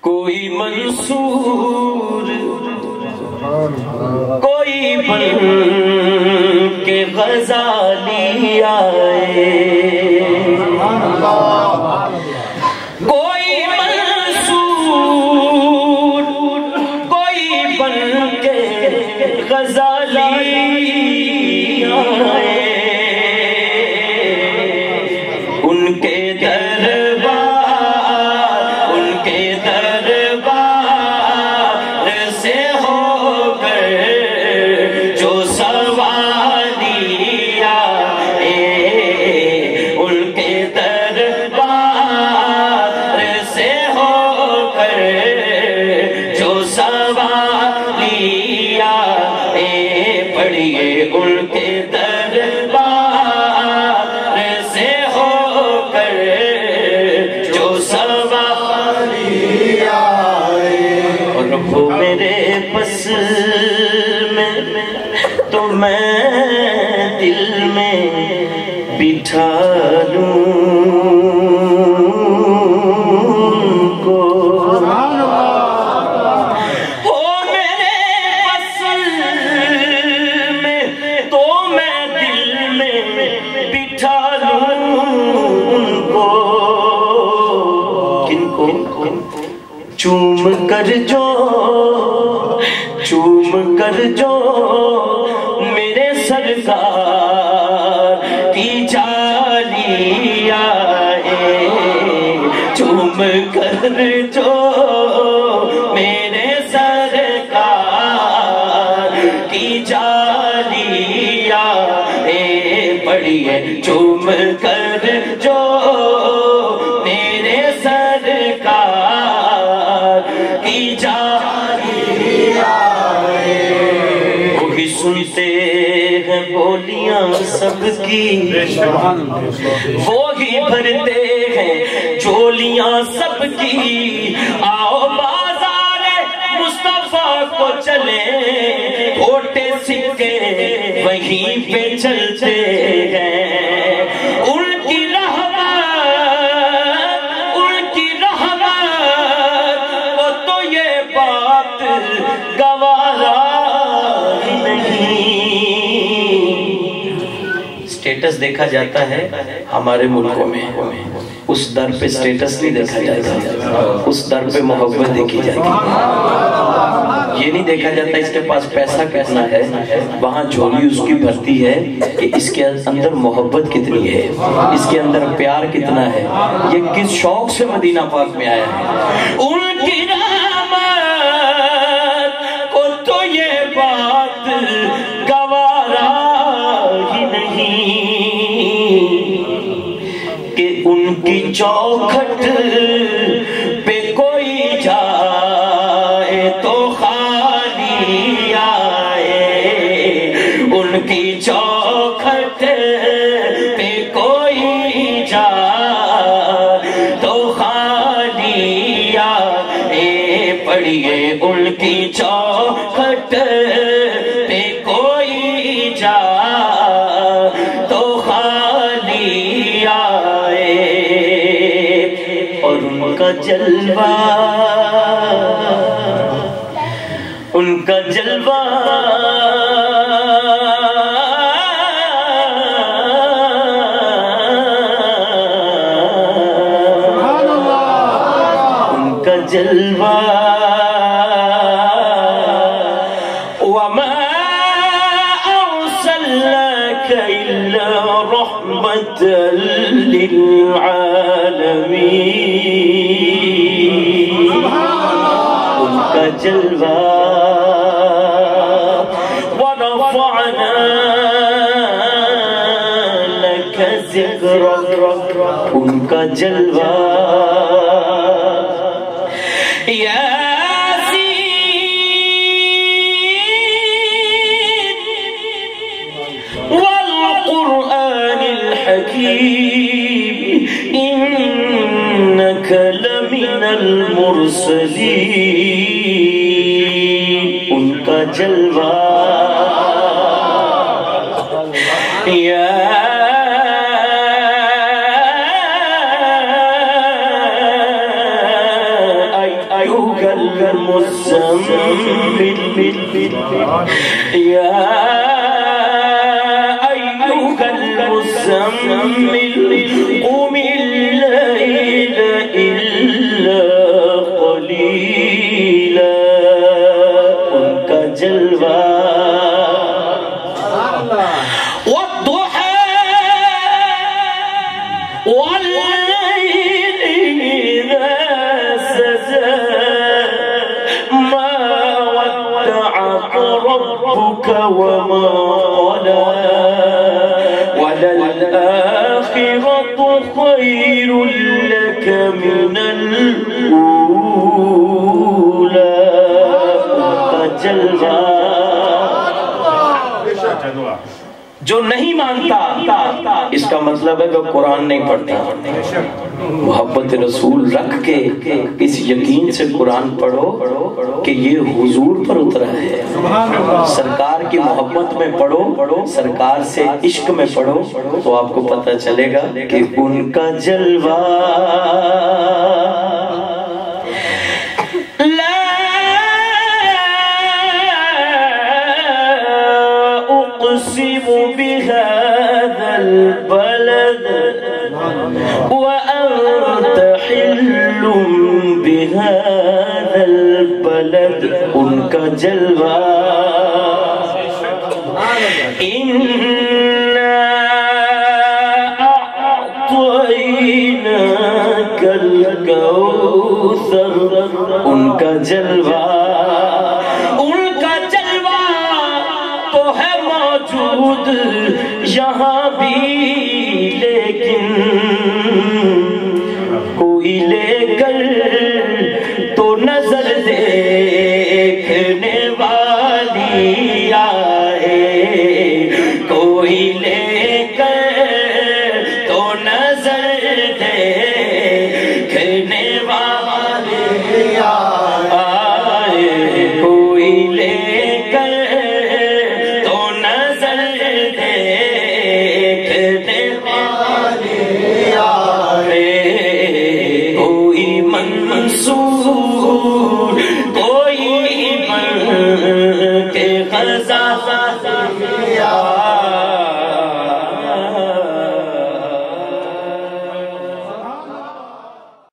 کوئی منصور کوئی بن کے غزالی آئے، کوئی منصور کوئی بن کے غزالی آئے، ان کے تو میں دل میں بٹھا لوں کو، ہو میرے بس میں تو میں دل میں بٹھا لوں کو، کن کو چوم کر جو میرے سرکار کی جالی آئے، چوم کر جو میرے سرکار کی جالی آئے، پڑھیے چوم کر جو میرے سرکار کی جالی آئے، وہی سنتے ہیں بولیاں سب کی، وہی بھرتے ہیں جھولیاں سب کی، آؤ بازار مصطفیٰ کو چلے، کھوٹے سکے وہیں پہ چلتے ہیں، ان کی رحمت وہ تو یہ بات گوارا ہی نہیں۔ سٹیٹس دیکھا جاتا ہے ہمارے ملکوں میں، اس در پہ سٹیٹس نہیں دیکھا جاتا، اس در پہ محبت دیکھی جاتی ہے، یہ نہیں دیکھا جاتا اس کے پاس پیسہ کتنا ہے، وہاں جھولی اس کی بھرتی ہے کہ اس کے اندر محبت کتنی ہے، اس کے اندر پیار کتنا ہے، یہ کس شوق سے مدینہ پاک میں آیا ہے۔ ان کی رحمت کو تو یہ بات گوارا ہی نہیں کہ ان کی چوکھٹ پہ کوئی جائے تو خالی آئے، ان کی چوکھٹ پہ کوئی جائے تو خالی آئے، پڑھیے ان کی چوکھٹ پہ کوئی جائے تو خالی آئے، اور ان کا جلوہ جلوہ وما أرسلناك إلا رحمة للعالمين، ان کا جلوہ ورفعنا لك ذکرک، ان کا جلوہ والقرآن الحكيم إنك لمن المرسلين، ان کا جلوہ أيها المزمل يا أيها المزمل قم الليل إلا قليلا ان کا جلوہ والضحى والليل إذا سجى ما ودعك ربك وما قلى وللآخرة خير لك من الأولى جلوہ جو نہیں مانتا اس کا مطلب ہے وہ قرآن نہیں پڑھتا. محبت رسول رکھ کے اس یقین سے قرآن پڑھو کہ یہ حضور پر اترا ہے. سرکار کی محبت میں پڑھو, سرکار سے عشق میں پڑھو تو آپ کو پتہ چلے گا کہ ان کا جلوہ بهذا البلد وأنت حل بهذا البلد ان کا جلوہ إنا أعطيناك الكوثر ان کا جلوہ یہاں بھی لیکن کوئی لے کر تو نظر دیکھنے والی آئے, کوئی لے کر تو نظر دیکھنے والی آئے, کوئی لے کر تو نظر دیکھنے والی آئے, کوئی منصور کوئی من کے خزانہ